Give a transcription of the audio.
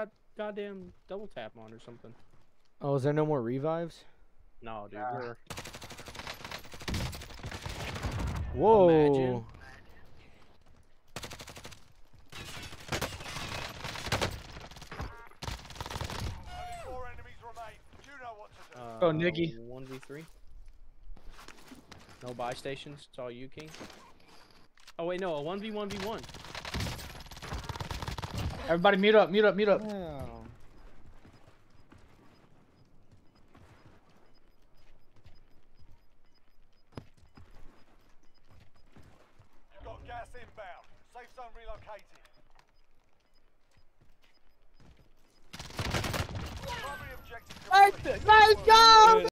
got goddamn double tap on or something. Oh, is there no more revives? No, dude. Nah. We're Whoa. Imagine. Only 4 enemies remain. You know what to do. Go, Nicky. 1v3. No buy stations. It's all you, King. Oh wait, no, a 1v1v1. Everybody mute up, mute up, mute up. Wow. You've got gas inbound. Safe zone relocated. Primary objective complete. Let's go!